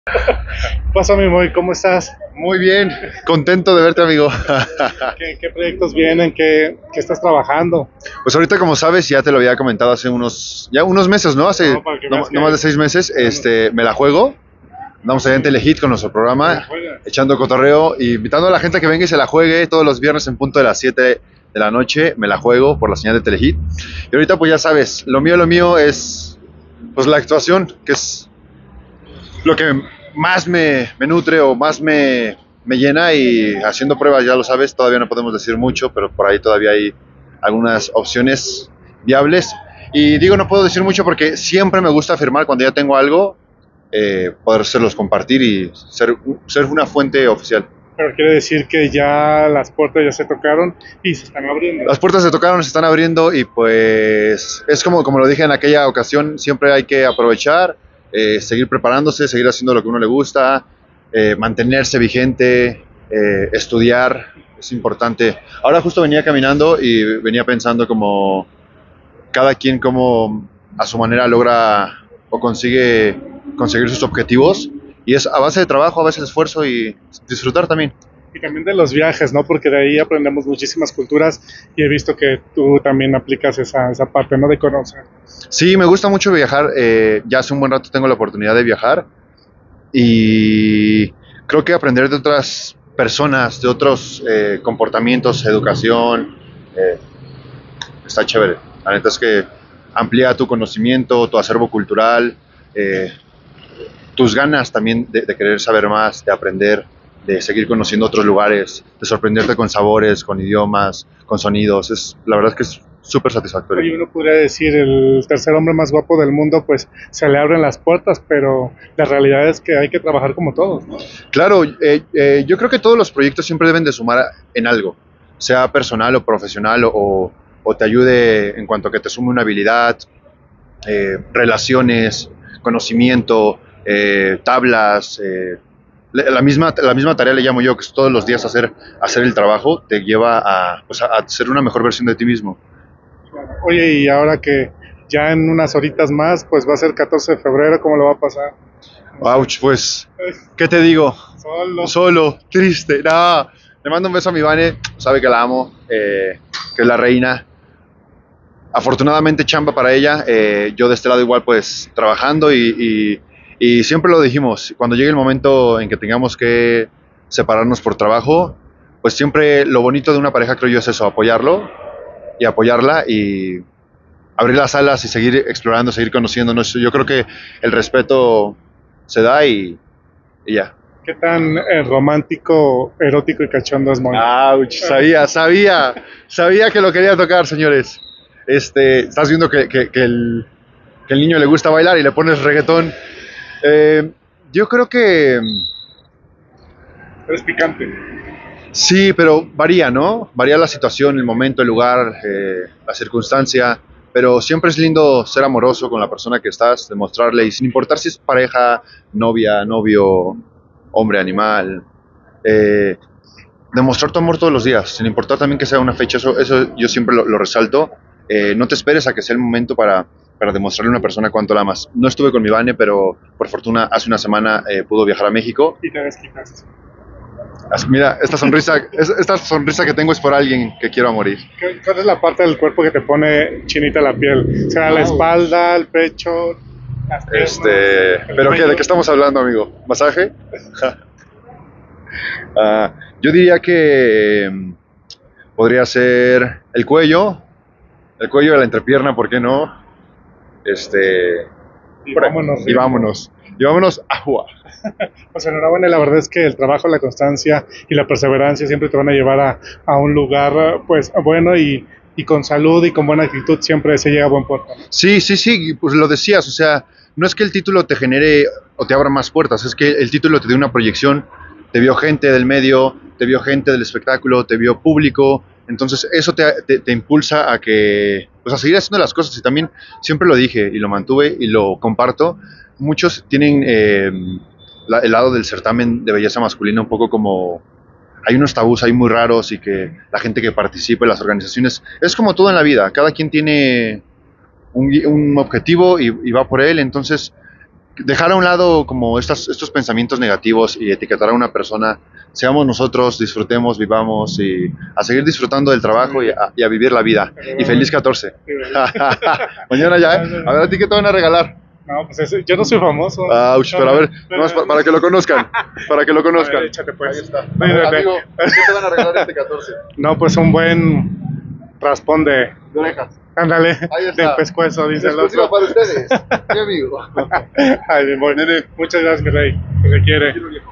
¿Qué pasó, mi Moy? ¿Cómo estás? Muy bien, contento de verte, amigo. ¿Qué proyectos vienen? ¿Qué estás trabajando? Pues ahorita, como sabes, ya te lo había comentado hace unos meses, ¿no? Hace No, para que no, veas no más de que 6 meses, me la juego. Andamos allá en Telehit con nuestro te la programa, juegas. echando cotorreo y invitando a la gente a que venga y se la juegue todos los viernes en punto de las 7 de la noche. Me la juego por la señal de Telehit. Y ahorita, pues ya sabes, lo mío es pues la actuación, que es lo que más me nutre o más me llena, y haciendo pruebas, ya lo sabes, todavía no podemos decir mucho, pero por ahí todavía hay algunas opciones viables. Y digo, no puedo decir mucho porque siempre me gusta afirmar cuando ya tengo algo, podérselos compartir y ser una fuente oficial. Pero quiere decir que ya las puertas ya se tocaron y se están abriendo. Las puertas se tocaron, se están abriendo y pues es como lo dije en aquella ocasión, siempre hay que aprovechar, seguir preparándose, seguir haciendo lo que a uno le gusta, mantenerse vigente, estudiar, es importante. Ahora justo venía caminando y venía pensando como cada quien como a su manera logra o consigue conseguir sus objetivos, y es a base de trabajo, a base de esfuerzo y disfrutar también. Y también de los viajes, ¿no? Porque de ahí aprendemos muchísimas culturas y he visto que tú también aplicas esa parte, ¿no? De conocer. Sí, me gusta mucho viajar. Ya hace un buen rato tengo la oportunidad de viajar y creo que aprender de otras personas, de otros comportamientos, educación, eh, está chévere. La neta es que amplía tu conocimiento, tu acervo cultural, eh, tus ganas también de querer saber más, de aprender, de seguir conociendo otros lugares, de sorprenderte con sabores, con idiomas, con sonidos. La verdad es que es súper satisfactorio. Oye, uno podría decir el tercer hombre más guapo del mundo, pues se le abren las puertas, pero la realidad es que hay que trabajar como todos, ¿no? Claro, yo creo que todos los proyectos siempre deben de sumar en algo, sea personal o profesional, o te ayude en cuanto a que te sume una habilidad, relaciones, conocimiento, tablas, la misma tarea le llamo yo, que es todos los días hacer el trabajo, te lleva pues a ser una mejor versión de ti mismo. Oye, y ahora que ya en unas horitas más, pues va a ser 14 de febrero, ¿cómo lo va a pasar? No sé. Ouch, pues, ¿qué te digo? Solo. Solo, triste, no. Le mando un beso a mi Vane, sabe que la amo, que es la reina. Afortunadamente chamba para ella, yo de este lado igual pues trabajando, y siempre lo dijimos, cuando llegue el momento en que tengamos que separarnos por trabajo, pues siempre lo bonito de una pareja, creo yo, es eso, apoyarlo y apoyarla y abrir las alas y seguir explorando, seguir conociéndonos. Yo creo que el respeto se da y ya. ¿Qué tan romántico, erótico y cachondo es Moy? Ouch, sabía que lo quería tocar, señores. Estás viendo que el niño le gusta bailar y le pones reggaetón. Yo creo que Eres picante. sí, pero varía, ¿no? Varía la situación, el momento, el lugar, la circunstancia. Pero siempre es lindo ser amoroso con la persona que estás, demostrarle, y sin importar si es pareja, novia, novio, hombre, animal, eh, demostrar tu amor todos los días, sin importar también que sea una fecha. Eso yo siempre lo resalto. No te esperes a que sea el momento para demostrarle a una persona cuánto la amas. No estuve con mi Vane, pero por fortuna hace una semana pudo viajar a México. Y te desquitas. Mira, esta sonrisa que tengo es por alguien que quiero a morir. ¿Cuál es la parte del cuerpo que te pone chinita la piel? O sea, la espalda, el pecho, las piernas, el Pero ¿qué? ¿De cuello. qué estamos hablando, amigo? ¿Masaje? Yo diría que podría ser el cuello de la entrepierna, ¿por qué no? Y vámonos. Y vámonos. Y vámonos a jugar. Pues enhorabuena, la verdad es que el trabajo, la constancia y la perseverancia siempre te van a llevar a un lugar pues bueno y con salud y con buena actitud siempre se llega a buen puerto, ¿no? Sí, sí, sí, pues lo decías, o sea, no es que el título te genere o te abra más puertas, es que el título te dio una proyección, te vio gente del medio, te vio gente del espectáculo, te vio público, entonces eso te impulsa pues a seguir haciendo las cosas. Y también siempre lo dije y lo mantuve y lo comparto, muchos tienen el lado del certamen de belleza masculina un poco como hay unos tabús ahí muy raros, y que la gente que participa en las organizaciones, es como todo en la vida, cada quien tiene un objetivo y va por él. Entonces dejar a un lado como estos pensamientos negativos y etiquetar a una persona, seamos nosotros, disfrutemos, vivamos y a seguir disfrutando del trabajo y a vivir la vida. Y feliz 14. Mañana ya, ¿eh? A ver, ¿a ti qué te van a regalar? No, pues yo no soy famoso. Ouch, pero a ver, nomás para que lo conozcan, para que lo conozcan. A ver, échate pues. Ahí está. Amigo, ¿qué te van a regalar este 14? no, pues un buen raspón de orejas. ándale, Ahí está. de pescuezo, dice el Exclusiva otro. para ustedes, mi amigo. Ay, bien, bueno. Muchas gracias, mi rey. Se requiere.